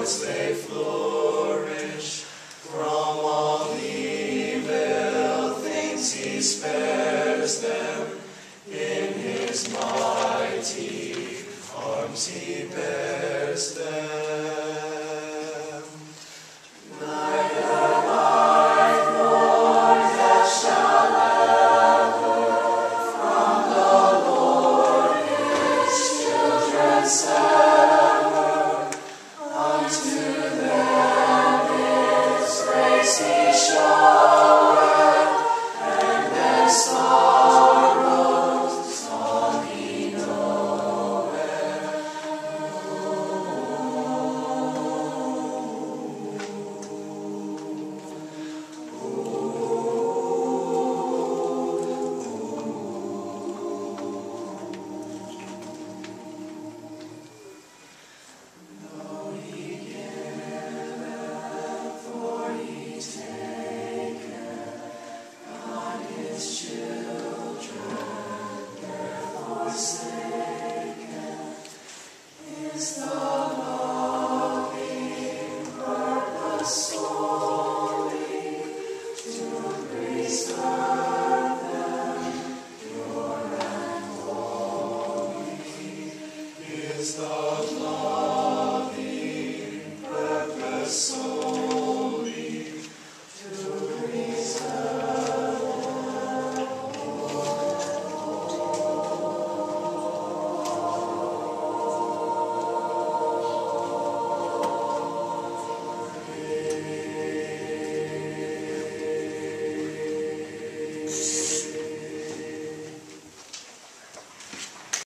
sports they flourish. From all evil things he spares them. In his mighty arms he bears them. Neither life nor death shall ever from the Lord his children sever. Unto them his grace he showeth, and their sorrows all he knoweth. Though he giveth, for he taketh, God his children therefore forsaken. Is the loving purpose solely to preserve them pure and holy? Is the